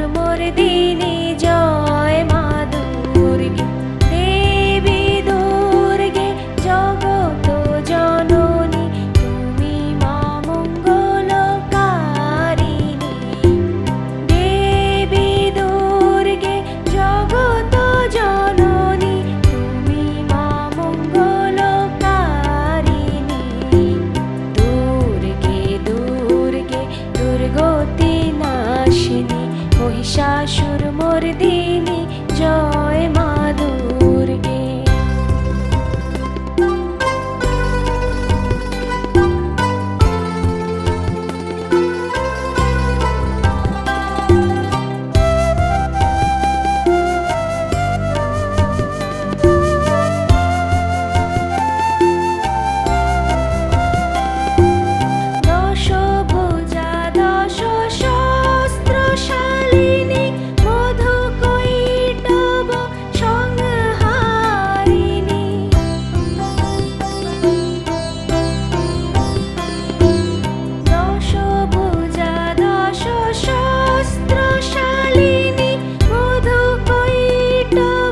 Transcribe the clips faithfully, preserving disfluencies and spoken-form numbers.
মহিষাসুরমর্দিনী জয় মা দুর্গে। দেবী দুর্গে জগত জননী তুমি মা মঙ্গলকারিণী। দেবী দুর্গে জগত জননী তুমি মা মঙ্গলকারিণী। দুর্গে দুর্গে দুর্গতি নাশিনী মহিষাসুরমর্দিনী জয় মা দুর্গে। দশভুজা দশ শস্ত্রশালিনী মধুকৈটভ সংহারিণী। দশভুজা দশ শস্ত্রশালিনী মধুকৈটভ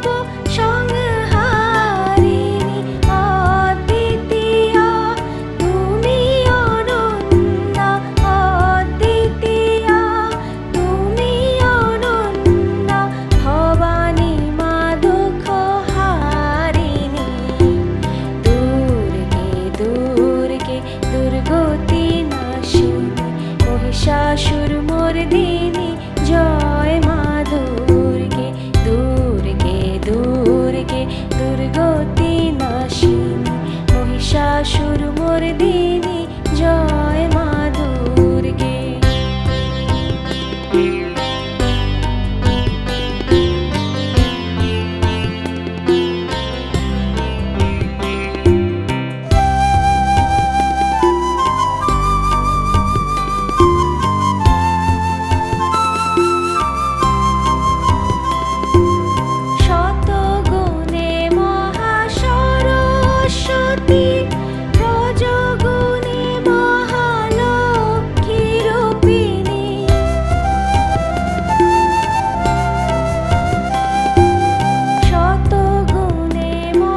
সংহারিণী। অদ্বিতীয়া তুমি অনন্যা, অদ্বিতীয়া তুমি অনন্যা ভবানী মা দুঃখহারিণী। দুর্গে দুর্গে দুর্গতি নাশিনী মহিষাসুরমর্দিনী জয় মা দুর্গে। দুর্গে দুর্গে দুর্গতি নাশিনী মহিষাসুরমর্দিনী জয় মা দুর্গে। শতগুণে মহাসরস্বতী রজগুণে মহালক্ষ্মী রূপিণী। শতগুণে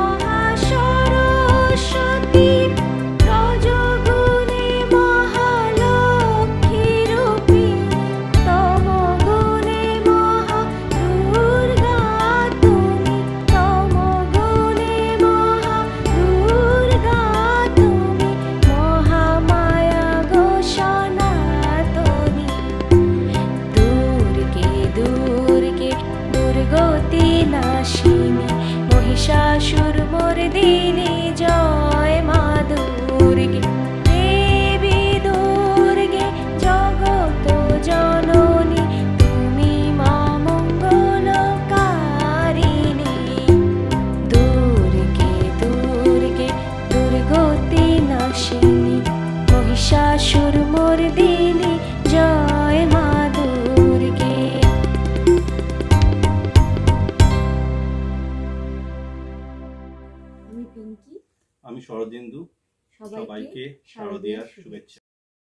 মহাসরস্বতী রজগুণে মহালক্ষ্মী রূপিণী। তমগুণে মহা দুর্গা তুমি, তমগুণে মহা দুর্গা তুমি মহামায়া গো সনাতনী। দুর্গে দুর্গে দুর্গতি নাশিনী মহিষাসুরমর্দিনী জয় মা দুর্গে। দেবী দুর্গে জগত জননী তুমি মা মঙ্গলকারিণী। দুর্গে দুর্গে দুর্গতি নাশিনী মহিষাসুরমর্দিনী জয় মা দুর্গে। আমি পিঙ্কি, আমি শরদিন্দু। সবাইকে সবাইকে শারদীয়ার শারদীয়ার শুভেচ্ছা।